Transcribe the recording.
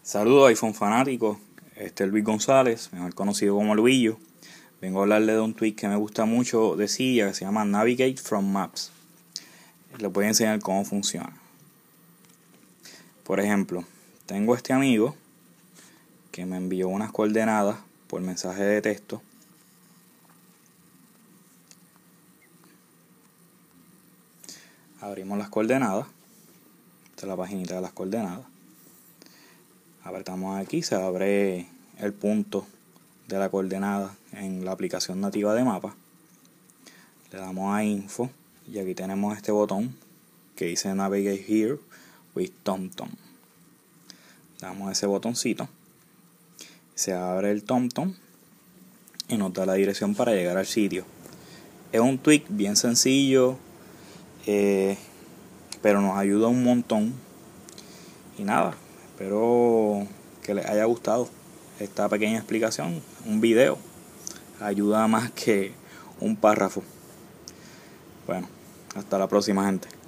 Saludos iPhone fanáticos, este es Luis González, mejor conocido como Luillo. Vengo a hablarle de un tweet que me gusta mucho de Silla, que se llama Navigate from Maps. Les voy a enseñar cómo funciona. Por ejemplo, tengo este amigo que me envió unas coordenadas por mensaje de texto. Abrimos las coordenadas. Esta es la paginita de las coordenadas. Apretamos aquí, se abre el punto de la coordenada en la aplicación nativa de mapa. Le damos a Info y aquí tenemos este botón que dice Navigate Here with TomTom. Le damos ese botoncito, se abre el TomTom y nos da la dirección para llegar al sitio. Es un tweak bien sencillo, pero nos ayuda un montón. Y nada, espero que les haya gustado esta pequeña explicación. Un video ayuda más que un párrafo. Bueno, hasta la próxima, gente.